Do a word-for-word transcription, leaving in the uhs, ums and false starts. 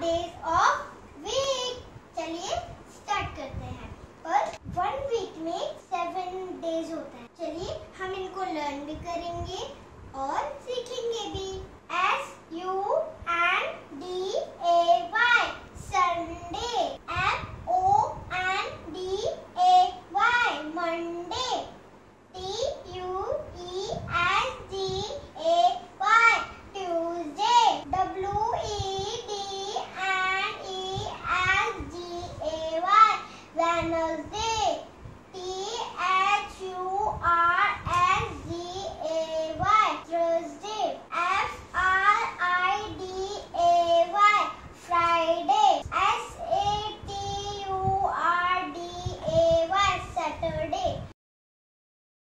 Days of week. चलिए start करते हैं। और वन वीक में सेवन डेज होता है। चलिए हम इनको लर्न भी करेंगे